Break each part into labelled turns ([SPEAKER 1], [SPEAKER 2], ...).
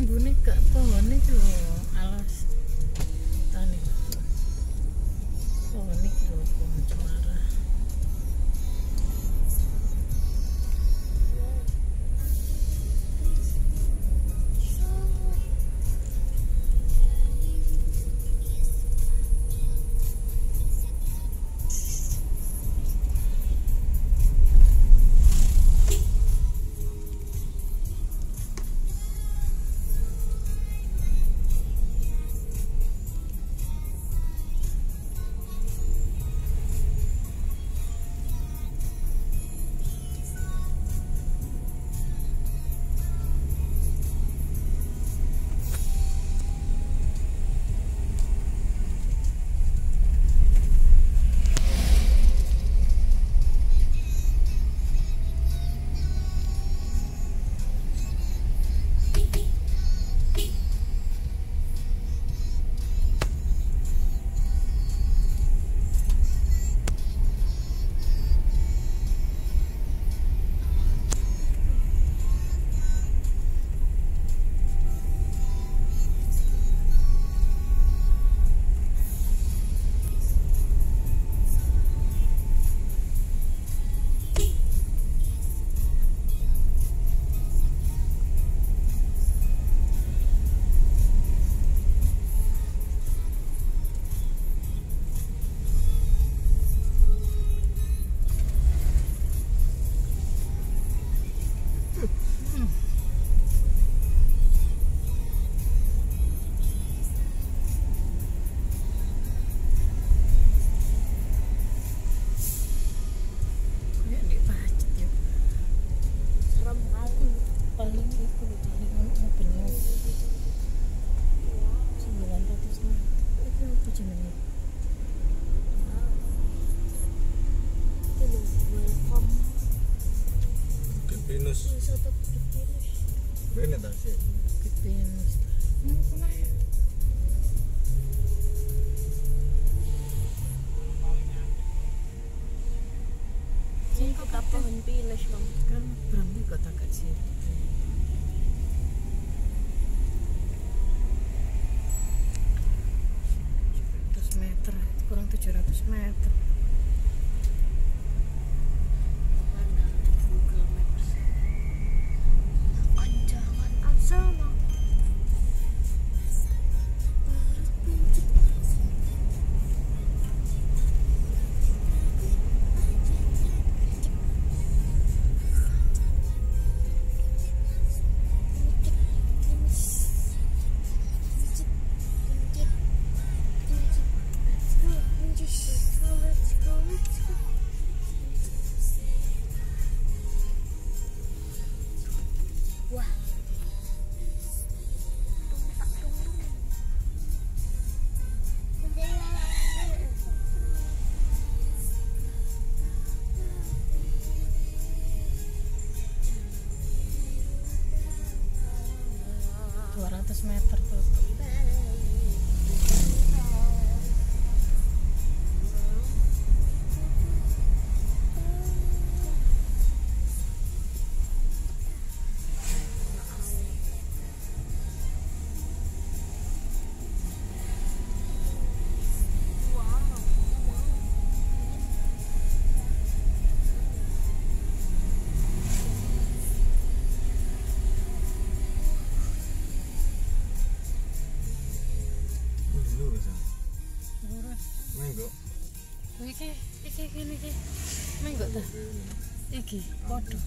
[SPEAKER 1] Nggone gak pohon iki lho, alas tani. Pohon iki lho, pohon cemara.
[SPEAKER 2] Pinus. Bene ta sih.
[SPEAKER 1] Pinus. Kumaha?
[SPEAKER 3] Sing kita pohon pinus, Bang.
[SPEAKER 1] Kan berarti kota kecil. 700 meter, kurang 700 meter. Meter tutup. Iki ngene iki. Menggo ta? Iki padha.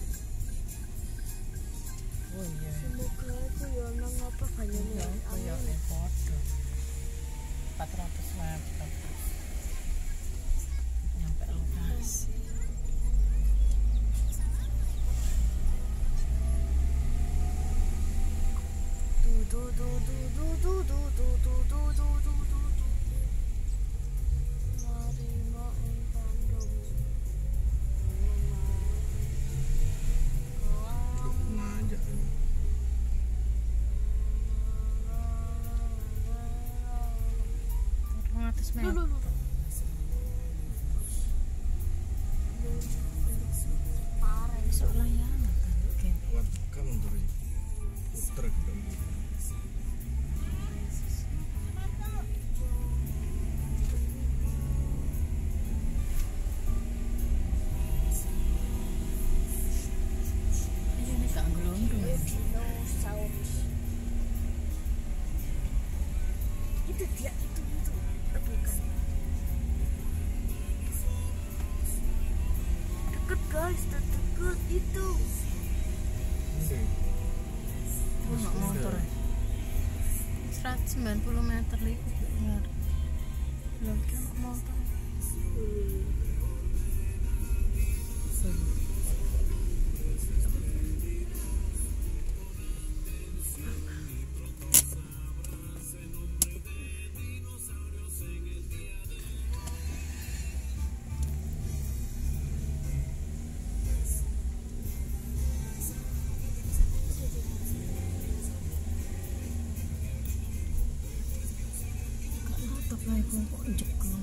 [SPEAKER 1] Oh iya.
[SPEAKER 3] Semoga aku yo nang apa banyune
[SPEAKER 1] koyo padha. 400 meter. Nyampe lokasi.
[SPEAKER 2] Parah, esok layangan kan. Buat kamu dari putra gitu.
[SPEAKER 1] Rumah motor. 190 meter liku bener. Lho iki ono motor. Lah iku kok jeglong.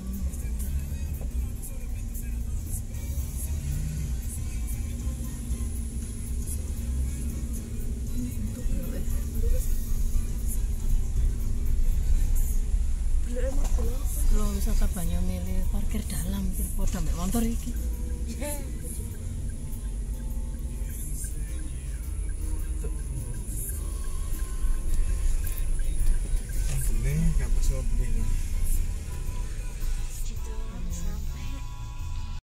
[SPEAKER 1] Lo wisata Banyuwangi parkir dalam iki padha mek motor iki.